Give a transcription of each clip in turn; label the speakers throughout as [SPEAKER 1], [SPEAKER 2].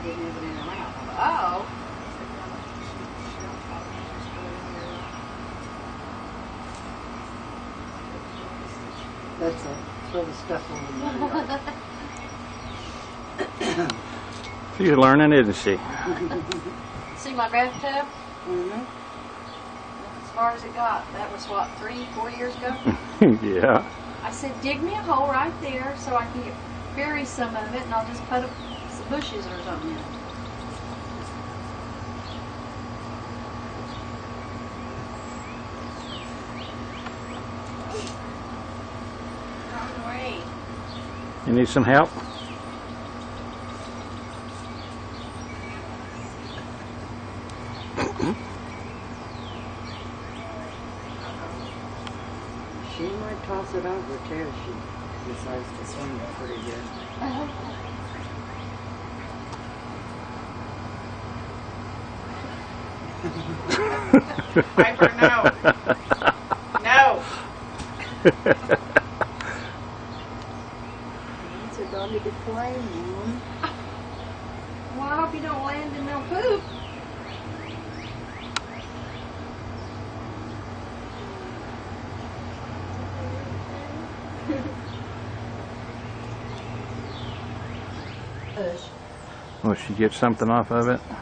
[SPEAKER 1] didn't have it in her mouth. I thought, oh. That's it. Throw the stuff on the
[SPEAKER 2] She's learning, isn't she?
[SPEAKER 3] See my bathtub?
[SPEAKER 1] Mm-hmm.
[SPEAKER 3] As far as it got. That was what, 3-4 years ago?
[SPEAKER 2] Yeah.
[SPEAKER 3] I said, dig me a hole right there so I can bury some of it, and I'll just put some bushes or something in it. Great.
[SPEAKER 2] You need some help?
[SPEAKER 1] She might toss it over too if she decides to swing it pretty good.
[SPEAKER 3] Piper, no. No.
[SPEAKER 1] It's a doggy to play, man.
[SPEAKER 3] Well, I hope you don't land in no poop.
[SPEAKER 2] Will she get something off of it?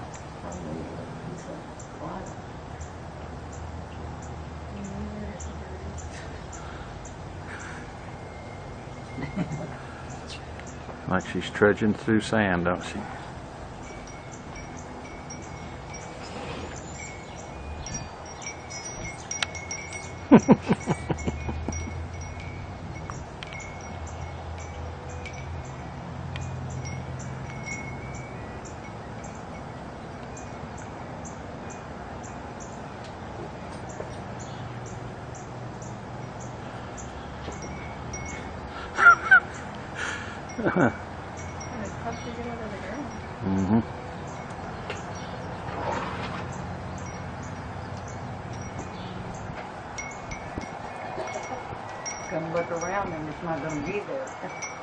[SPEAKER 2] Like she's trudging through sand, don't she? Mm-hmm.
[SPEAKER 1] Come look around and it's not going to be there.